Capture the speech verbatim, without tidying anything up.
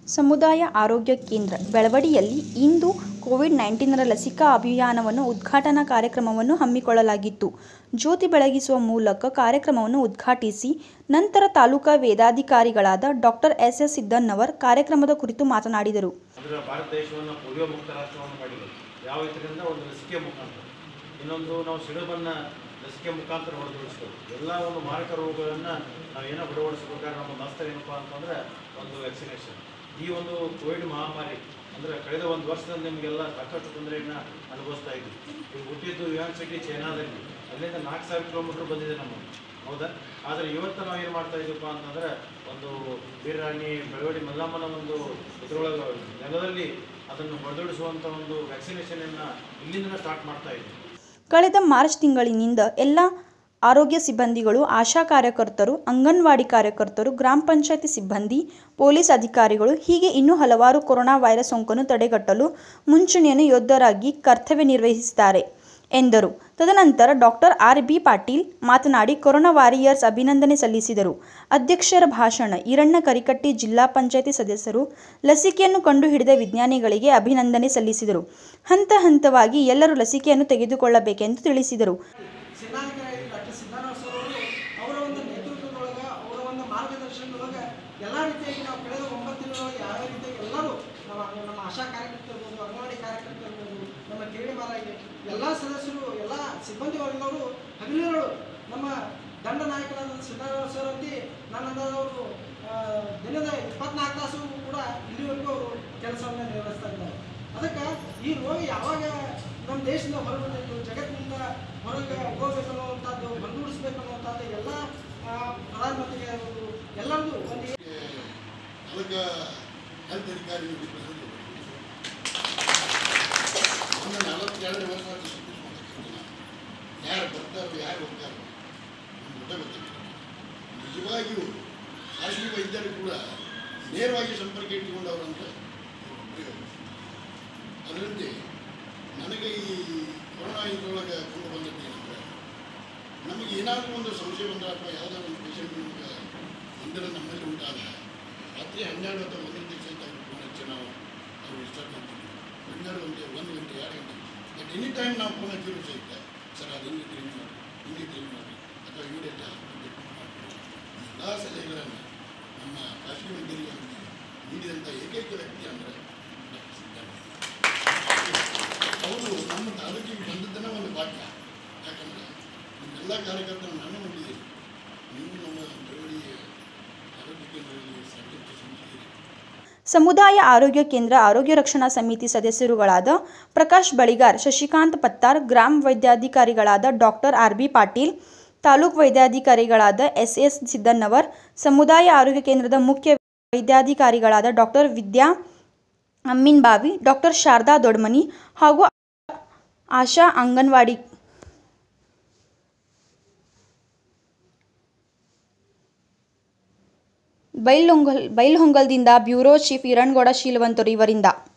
ಸಮುದಾಯ ಆರೋಗ್ಯ ಕೇಂದ್ರ ಬೆಳವಡಿಯಲ್ಲಿ ಇಂದು ಕೋವಿಡ್ ಹತ್ತೊಂಬತ್ತು ರ ಲಸಿಕಾ ಅಭಿಯಾನವನ್ನು ಉದ್ಘಾಟನಾ ಕಾರ್ಯಕ್ರಮವನ್ನು ಹಮ್ಮಿಕೊಳ್ಳಲಾಗಿತ್ತು. ಜ್ಯೋತಿ ಬೆಳಗಿಸುವ ಮೂಲಕ ಕಾರ್ಯಕ್ರಮವನ್ನು ಉದ್ಘಾಟಿಸಿ ನಂತರ ತಾಲೂಕಾ ವೇದಾಧಿಕಾರಿಗಳಾದ ಡಾಕ್ಟರ್ ಎಸ್ ಎಸ್ ಸಿದ್ದಣ್ಣವರ್ ಕಾರ್ಯಕ್ರಮದ ಕುರಿತು ಮಾತನಾಡಿದರು. ಭಾರತ ದೇಶವನ್ನು ಪೋಲಿಯೋ ಮುಕ್ತ ರಾಷ್ಟ್ರವನ್ನು ಮಾಡಿದೆ. ಯಾವ ಇದರಿಂದ ಒಂದು ಲಸಿಕೆ ಮುಖಾಂತರ, ಇನ್ನೊಂದು ನಾವು ಸಿಡುಬನ್ನು ಲಸಿಕೆ ಮುಖಾಂತರ ಹೊಡೆದೊಳಿಸ್ಬೋದು. ಎಲ್ಲ ಒಂದು ಮಾರಕ ರೋಗಗಳನ್ನು ನಾವೇನೋ ಹೊರಡಿಸ್ಬೇಕಾದ್ರೆ ನಮ್ಮ ಮಾಸ್ತರ್ ಏನಪ್ಪ ಅಂತಂದರೆ ಒಂದು ವ್ಯಾಕ್ಸಿನೇಷನ್. ಈ ಒಂದು ಕೋವಿಡ್ ಮಹಾಮಾರಿ ಅಂದರೆ ಕಳೆದ ಒಂದು ವರ್ಷದಲ್ಲಿ ನಿಮಗೆಲ್ಲ ಸಾಕಷ್ಟು ತೊಂದರೆಯನ್ನು ಅನುಭವಿಸ್ತಾ ಇದ್ವಿ. ಈಗ ಹುಟ್ಟಿದ್ದು ಯುಹಾನ್ ಸಿಟಿ ಚೈನಾದಲ್ಲಿ, ಅಲ್ಲಿಂದ ನಾಲ್ಕು ಸಾವಿರ ಕಿಲೋಮೀಟ್ರ್ ಬಂದಿದೆ ನಮ್ಮ, ಹೌದಾ? ಆದರೆ ಇವತ್ತು ನಾವು ಏನು ಮಾಡ್ತಾ ಇದ್ದೀವಪ್ಪ ಅಂತಂದರೆ ಒಂದು ವೀರರಾಣಿ ಬೆಳವಡಿ ಮಲ್ಲಮ್ಮನ ಒಂದು ಇದರೊಳಗೆ ನೆಲದಲ್ಲಿ ಅದನ್ನು ಹೊಡೆದೊಡಿಸುವಂಥ ಒಂದು ವ್ಯಾಕ್ಸಿನೇಷನನ್ನು ಇಲ್ಲಿಂದ ಸ್ಟಾರ್ಟ್ ಮಾಡ್ತಾ ಇದ್ದೀವಿ. ಕಳೆದ ಮಾರ್ಚ್ ತಿಂಗಳಿನಿಂದ ಎಲ್ಲ ಆರೋಗ್ಯ ಸಿಬ್ಬಂದಿಗಳು, ಆಶಾ ಕಾರ್ಯಕರ್ತರು, ಅಂಗನವಾಡಿ ಕಾರ್ಯಕರ್ತರು, ಗ್ರಾಮ ಪಂಚಾಯತಿ ಸಿಬ್ಬಂದಿ, ಪೊಲೀಸ್ ಅಧಿಕಾರಿಗಳು ಹೀಗೆ ಇನ್ನೂ ಹಲವಾರು ಕೊರೋನಾ ವೈರಸ್ ಸೋಂಕನ್ನು ತಡೆಗಟ್ಟಲು ಮುಂಚೂಣಿಯನ್ನು ಯೋಧರಾಗಿ ಕರ್ತವ್ಯ ನಿರ್ವಹಿಸಿದ್ದಾರೆ ಎಂದರು. ತದನಂತರ ಡಾಕ್ಟರ್ ಆರ್ ಬಿ ಪಾಟೀಲ್ ಮಾತನಾಡಿ ಕೊರೋನಾ ವಾರಿಯರ್ಸ್ ಅಭಿನಂದನೆ ಸಲ್ಲಿಸಿದರು. ಅಧ್ಯಕ್ಷರ ಭಾಷಣ. ಈರಣ್ಣ ಕರಿಕಟ್ಟಿ ಜಿಲ್ಲಾ ಪಂಚಾಯತಿ ಸದಸ್ಯರು ಲಸಿಕೆಯನ್ನು ಕಂಡುಹಿಡಿದ ವಿಜ್ಞಾನಿಗಳಿಗೆ ಅಭಿನಂದನೆ ಸಲ್ಲಿಸಿದರು. ಹಂತ ಹಂತವಾಗಿ ಎಲ್ಲರೂ ಲಸಿಕೆಯನ್ನು ತೆಗೆದುಕೊಳ್ಳಬೇಕೆಂದು ತಿಳಿಸಿದರು. ಅವರ ಒಂದು ನೇತೃತ್ವದೊಳಗೆ, ಅವರ ಒಂದು ಮಾರ್ಗದರ್ಶನದೊಳಗೆ ಎಲ್ಲ ರೀತಿಯಾಗಿ ನಾವು ಕಳೆದ ಒಂಬತ್ತು ದಿನದೊಳಗೆ ಯಾವ ರೀತಿಯಾಗಿ ಎಲ್ಲರೂ ನಮ್ಮ ನಮ್ಮ ಆಶಾ ಕಾರ್ಯಕರ್ತರು ಇರ್ಬೋದು, ಅಂಗನವಾಡಿ ಕಾರ್ಯಕರ್ತರು ಇರ್ಬೋದು, ನಮ್ಮ ಕೇಳಿ ಮಾರಾಗಿ ಎಲ್ಲ ಸದಸ್ಯರು, ಎಲ್ಲ ಸಿಬ್ಬಂದಿ ವರ್ಗದವರು ಹಗಲಿರುಳು ನಮ್ಮ ದಂಡ ನಾಯಕರಾದ ಸಿದ್ದರಾಮಯ್ಯ ಸರ್ ಅಂತಿ ನನ್ನದವರು ದಿನದ ಇಪ್ಪತ್ನಾಲ್ಕು ತಾಸು ಕೂಡ ಇಲ್ಲಿವರೆಗೂ ಅವರು ಕೆಲಸವನ್ನು ನಿರ್ವಹಿಸ್ತಾ ಇದ್ದಾರೆ. ಅದಕ್ಕೆ ಈ ರೋಗ ಯಾವಾಗ ನಮ್ಮ ದೇಶದಿಂದ ಹೊರಬಂದಿತ್ತು, ಜಗತ್ತಿನಿಂದ ಹೊರಗೆ ಹೋಗ್ಬೇಕು ಅನ್ನುವಂಥದ್ದು, ಹೊರಗೂಡಿಸ್ಬೇಕು ಅನ್ನುವಂಥದ್ದು ಎಲ್ಲ ಪ್ರಧಾನಮಂತ್ರಿಗಳು ಎಲ್ಲರದು ಒಂದು ಅದಕ್ಕೆ ಹೆಲ್ತ್ ಅಧಿಕಾರಿ ನಲವತ್ತೆರಡು ವರ್ಷ ಯಾರು ಬರ್ತಾರೋ ಯಾರು ಹೋಗ್ತಾರೋ ನಮ್ಗೆ ಗೊತ್ತಿಲ್ಲ. ನಿಜವಾಗಿಯೂ ಖಾಸಗಿ ವೈದ್ಯರು ಕೂಡ ನೇರವಾಗಿ ಸಂಪರ್ಕ ಇಟ್ಟುಕೊಂಡವರಂತ ಅದರಂತೆ ನನಗೆ ಈ ಕೊರೋನಾ ಇದರೊಳಗೆ ಕಂಡು ಬಂದದ್ದು ಏನಂದರೆ, ನಮಗೆ ಏನಾದರೂ ಒಂದು ಸಂಶಯ ಬಂದರೆ ಅಥವಾ ಯಾವುದಾದ್ರು ಒಂದು ಪೇಷಂಟ್ ನಮಗೆ ತೊಂದರೆ ನಮ್ಮಲ್ಲಿ ಉಂಟಾದ ರಾತ್ರಿ ಹನ್ನೆರಡು ಅಥವಾ ಒಂದು ಗಂಟೆ ಸಹಿತ ಫೋನ್ ಹಚ್ಚಿ ನಾವು ಅವ್ರು ಡಿಸ್ಟರ್ಬ್ ಮಾಡ್ತೀವಿ. ಹನ್ನೆರಡು ಗಂಟೆ, ಒಂದು ಗಂಟೆ, ಎರಡು ಗಂಟೆ, ಬಟ್ ಎನಿ ಟೈಮ್ ನಾವು ಫೋನ್ ಹಚ್ಚಿದ್ರು ಸಹಿತ ಸರ್ ಅದು ಹಿಂಗೆ ಕ್ಲೀನ್ ಮಾಡಿ, ಹಿಂಗೆ ಕ್ಲೀನ್ ಮಾಡಿ ಅಥವಾ ಇಮಿಡಿಯೇಟ್ ಹಾಸ್ಪಿಟಲ್ ಮಾಡ್ತೀವಿ. ಎಲ್ಲ ಸಲಹೆಗಳನ್ನು ನಮ್ಮ ಖಾಸಗಿ ವೈದ್ಯರಿಗೆ ನೀಡಿದಂಥ ಏಕೈಕ ವ್ಯಕ್ತಿ ಅಂದರೆ ಡಾಕ್ಟರ್ ಸಿದ್ದರಾಮಯ್ಯ. ಅವರು ನಮ್ಮ ತಾಲೂಕಿಗೆ ಬಂದದ್ದನ್ನು ಒಂದು ಭಾಗ್ಯ. ಯಾಕಂದರೆ ನಿಮ್ಮೆಲ್ಲ ಕಾರ್ಯಕರ್ತರು ನಾನು ನೋಡಿದ್ದೀನಿ. ನೀವು ನಮ್ಮ ಬೆಳವಡಿ ಆರೋಗ್ಯ ಕೇಂದ್ರದಲ್ಲಿ ಸಾಕಷ್ಟು ಸಂಸ್ಥೆಯಿದೆ. ಸಮುದಾಯ ಆರೋಗ್ಯ ಕೇಂದ್ರ ಆರೋಗ್ಯ ರಕ್ಷಣಾ ಸಮಿತಿ ಸದಸ್ಯರುಗಳಾದ ಪ್ರಕಾಶ್ ಬಳಿಗಾರ್, ಶಶಿಕಾಂತ್ ಪತ್ತಾರ್, ಗ್ರಾಮ ವೈದ್ಯಾಧಿಕಾರಿಗಳಾದ doctor R B Patil, taluk ವೈದ್ಯಾಧಿಕಾರಿಗಳಾದ ಎಸ್ ಎಸ್ ಸಿದ್ದಣ್ಣವರ್, ಸಮುದಾಯ ಆರೋಗ್ಯ ಕೇಂದ್ರದ ಮುಖ್ಯ ವೈದ್ಯಾಧಿಕಾರಿಗಳಾದ ಡಾಕ್ಟರ್ ವಿದ್ಯಾ ಅಮ್ಮಿನ್ಬಾವಿ, ಡಾಕ್ಟರ್ ಶಾರದಾ ದೊಡ್ಮನಿ ಹಾಗೂ ಆಶಾ ಅಂಗನವಾಡಿ ಬೈಲ್ಹೊಂಗಲ್ ಬೈಲ್ಹೊಂಗಲದಿಂದ ಬ್ಯೂರೋ ಚೀಫ್ ಈರಣ್ಣಗೌಡ ಶೀಲವಂತರು ಇವರಿಂದ